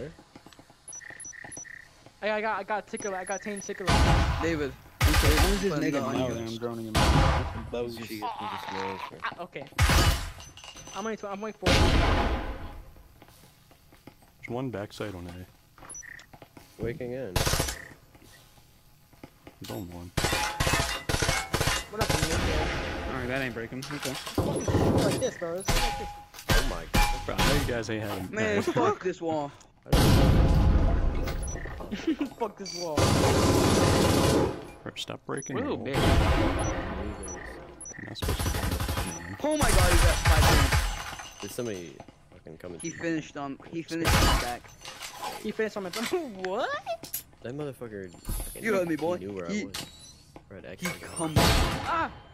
Where? I got tickler. I got tame tickler. David. Who's this nigga? Now that I'm droning him out. He just knows, bro. Okay. I'm only 4. There's one backside on A. Waking in. He's on one. What up, Alright, that ain't breaking. Okay. it's like this, bro. It's like this. Oh my god. Bro, I know you guys ain't having. Man, fuck this wall. Fuck this wall. Bro, stop breaking. Whoa, your big. wall. I'm not supposed to. Oh my god, he got 5 Did somebody fucking come He in? finished on my back. He finished on my what? That motherfucker. You heard me, boy. He knew where He- I was. Right, He actually. come. Ah!